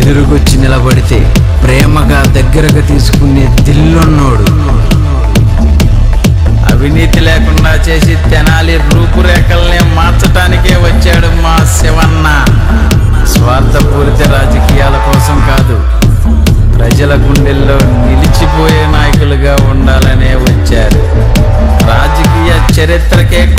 ఎదురుకొచ్చి నిలబడితే ప్రేమగా దగ్గరగా తీసుకునే దిల్లున్నోడు. అవినీతి లేకుండా చేసి తెనాలి రూపురేఖల్ని మార్చటానికే వచ్చాడు మా శివన్న. స్వార్థపూరిత రాజకీయాల కోసం కాదు, ప్రజల గుండెల్లో నిలిచిపోయే నాయకులుగా ఉండాలనే వచ్చారు. రాజకీయ చరిత్రకే